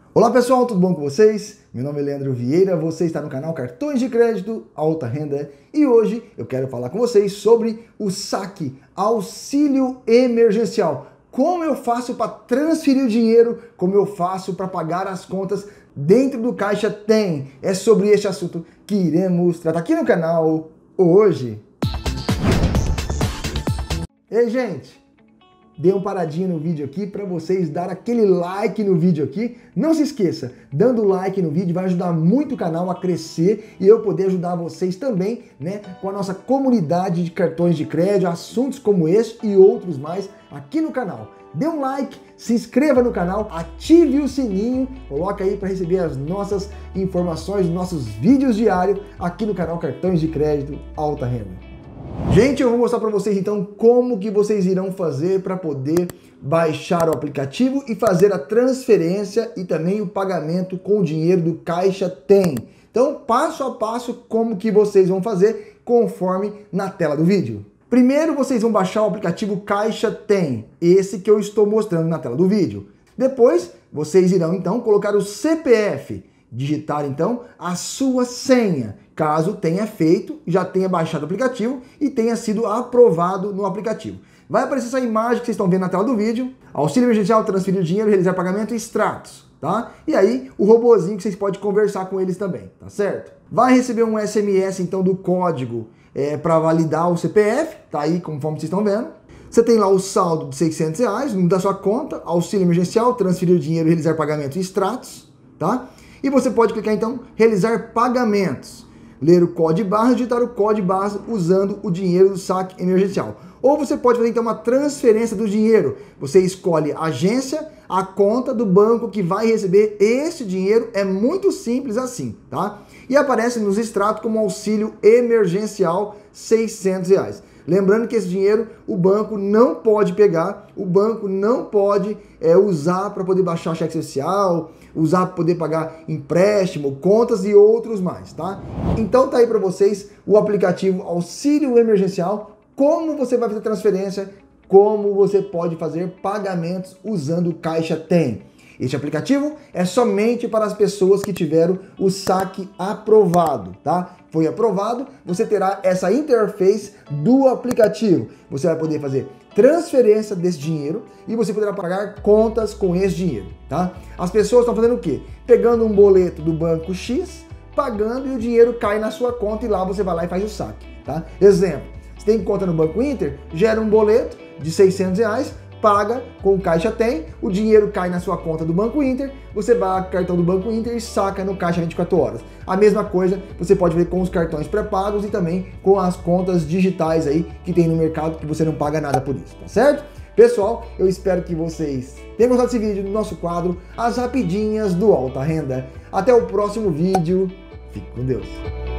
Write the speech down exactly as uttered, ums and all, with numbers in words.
Olá pessoal, tudo bom com vocês? Meu nome é Leandro Vieira, você está no canal Cartões de Crédito Alta Renda e hoje eu quero falar com vocês sobre o saque auxílio emergencial. Como eu faço para transferir o dinheiro, como eu faço para pagar as contas dentro do Caixa Tem. É sobre este assunto que iremos tratar aqui no canal hoje. Ei gente! Dê uma paradinha no vídeo aqui para vocês dar aquele like no vídeo aqui. Não se esqueça, dando like no vídeo vai ajudar muito o canal a crescer e eu poder ajudar vocês também, né, com a nossa comunidade de cartões de crédito, assuntos como esse e outros mais aqui no canal. Dê um like, se inscreva no canal, ative o sininho, coloca aí para receber as nossas informações, nossos vídeos diários aqui no canal Cartões de Crédito Alta Renda. Gente, eu vou mostrar para vocês então como que vocês irão fazer para poder baixar o aplicativo e fazer a transferência e também o pagamento com o dinheiro do Caixa Tem. Então, passo a passo, como que vocês vão fazer conforme na tela do vídeo. Primeiro, vocês vão baixar o aplicativo Caixa Tem, esse que eu estou mostrando na tela do vídeo. Depois, vocês irão então colocar o C P F, digitar então a sua senha, caso tenha feito, já tenha baixado o aplicativo e tenha sido aprovado no aplicativo. Vai aparecer essa imagem que vocês estão vendo na tela do vídeo, auxílio emergencial, transferir dinheiro, realizar pagamento e extratos, tá? E aí o robozinho que vocês podem conversar com eles também, tá certo? Vai receber um S M S então do código é, para validar o C P F, tá aí conforme vocês estão vendo. Você tem lá o saldo de seiscentos reais, número da sua conta, auxílio emergencial, transferir dinheiro, realizar pagamento e extratos, tá? E você pode clicar então, realizar pagamentos. Ler o código barra, digitar o código barra usando o dinheiro do saque emergencial. Ou você pode fazer então uma transferência do dinheiro. Você escolhe a agência, a conta do banco que vai receber esse dinheiro. É muito simples assim, tá? E aparece nos extratos como auxílio emergencial seiscentos reais. Lembrando que esse dinheiro o banco não pode pegar, o banco não pode é, usar para poder baixar cheque especial, usar para poder pagar empréstimo, contas e outros mais, tá? Então tá aí para vocês o aplicativo Auxílio Emergencial, como você vai fazer transferência, como você pode fazer pagamentos usando o Caixa Tem. Este aplicativo é somente para as pessoas que tiveram o saque aprovado, tá? Foi aprovado, você terá essa interface do aplicativo. Você vai poder fazer transferência desse dinheiro e você poderá pagar contas com esse dinheiro, tá? As pessoas estão fazendo o quê? Pegando um boleto do banco X, pagando e o dinheiro cai na sua conta e lá você vai lá e faz o saque, tá? Exemplo, você tem conta no Banco Inter, gera um boleto de seiscentos reais, paga com o Caixa Tem, o dinheiro cai na sua conta do Banco Inter, você vai ao cartão do Banco Inter e saca no Caixa vinte e quatro horas. A mesma coisa você pode ver com os cartões pré-pagos e também com as contas digitais aí que tem no mercado que você não paga nada por isso, tá certo? Pessoal, eu espero que vocês tenham gostado desse vídeo do nosso quadro As Rapidinhas do Alta Renda. Até o próximo vídeo, fique com Deus!